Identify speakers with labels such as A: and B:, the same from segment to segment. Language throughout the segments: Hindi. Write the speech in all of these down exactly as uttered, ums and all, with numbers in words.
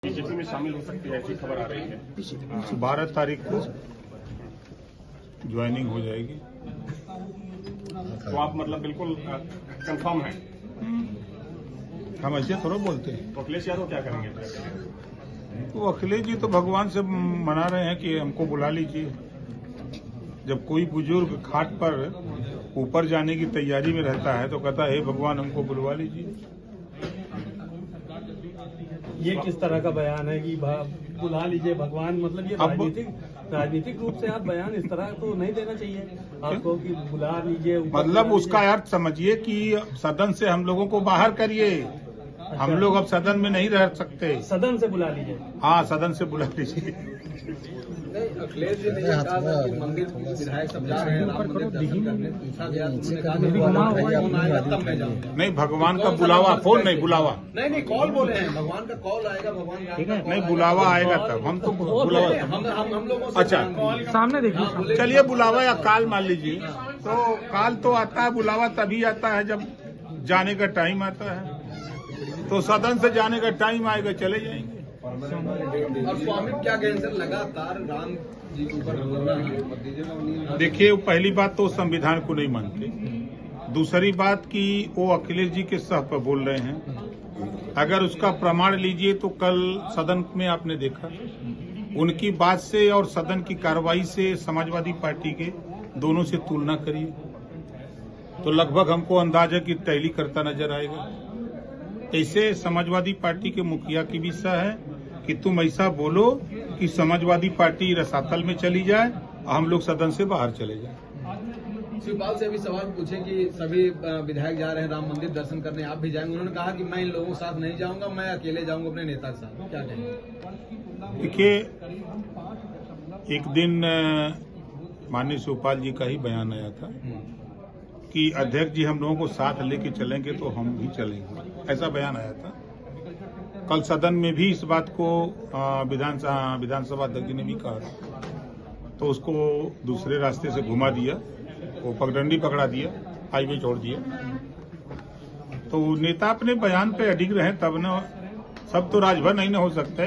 A: बीजेपी में शामिल हो सकती है, ऐसी खबर आ रही है।
B: बारह तारीख को ज्वाइनिंग हो जाएगी।
A: तो आप मतलब बिल्कुल कंफर्म है?
B: हम ऐसे थोड़ा बोलते हैं।
A: तो अखिलेश यादव क्या करेंगे?
B: तो अखिलेश जी तो भगवान से मना रहे हैं कि हमको बुला लीजिए। जब कोई बुजुर्ग खाट पर ऊपर जाने की तैयारी में रहता है तो कहता है हे भगवान हमको बुलवा लीजिए।
C: ये किस तरह का बयान है कि बुला लीजिए भगवान, मतलब ये राजनीतिक राजनीतिक रूप से आप बयान इस तरह तो नहीं देना चाहिए आपको कि बुला लीजिए।
B: मतलब उसका अर्थ समझिए कि सदन से हम लोगों को बाहर करिए। अच्छा। हम लोग अब सदन में नहीं रह सकते।
C: सदन से बुला लीजिए।
B: हाँ, सदन से बुला लीजिए।
D: अखिलेश जी ने कहा था कि मंदिर विधायक सब जा रहे हैं राम मंदिर दर्शन करने, पूछा गया तो उन्होंने कहा फोन आएगा तब मैं जाऊंगा।
B: नहीं, भगवान का बुलावा, फोन नहीं, बुलावा।
D: नहीं नहीं कॉल बोले हैं, भगवान का कॉल आएगा, भगवान
B: नहीं बुलावा आएगा तब हम तो बुलावा।
D: हम हम लोगों से
B: अच्छा,
C: सामने देखिए।
B: चलिए बुलावा या काल मान लीजिए। तो काल तो आता है, बुलावा तभी आता है जब जाने का टाइम आता है। तो सदन से जाने का टाइम आएगा, चले जाएंगे।
D: और स्वामी क्या कहें सर, लगातार राम जी के ऊपर
B: देखिए, पहली बात तो संविधान को नहीं मानते। दूसरी बात कि वो अखिलेश जी के सह पर बोल रहे हैं। अगर उसका प्रमाण लीजिए तो कल सदन में आपने देखा, उनकी बात से और सदन की कार्रवाई से समाजवादी पार्टी के दोनों से तुलना करिए तो लगभग हमको अंदाजा की टैली करता नजर आएगा। ऐसे समाजवादी पार्टी के मुखिया की भी सह है कि तुम ऐसा बोलो कि समाजवादी पार्टी रसातल में चली जाए और हम लोग सदन से बाहर चले जाए।
D: शिवपाल से अभी सवाल पूछे कि सभी विधायक जा रहे हैं राम मंदिर दर्शन करने, आप भी जाएंगे? उन्होंने कहा कि मैं इन लोगों के साथ नहीं जाऊंगा, मैं अकेले जाऊंगा अपने नेता के साथ। क्या कहेंगे?
B: देखिए, एक दिन माननीय शिवपाल जी का ही बयान आया था कि अध्यक्ष जी हम लोगों को साथ लेके चलेंगे तो हम भी चलेंगे, ऐसा बयान आया था। कल सदन में भी इस बात को विधानसभा विधानसभा अध्यक्ष जी ने भी कहा, तो उसको दूसरे रास्ते से घुमा दिया, वो पगडंडी पकड़ा दिया, हाईवे छोड़ दिया। तो नेता अपने बयान पे अडिग रहे तब न, सब तो राजभर नहीं न हो सकते।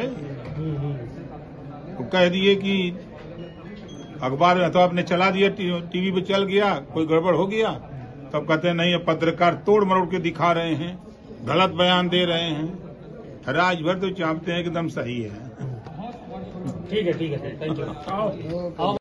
B: तो कह दिए कि अखबार में तो आपने चला दिया, टीवी पे चल गया, कोई गड़बड़ हो गया, तब कहते हैं नहीं पत्रकार तोड़ मरोड़ के दिखा रहे हैं, गलत बयान दे रहे हैं। राजभर तो चाहते हैं एकदम सही है।
C: ठीक है ठीक है, थैंक यू।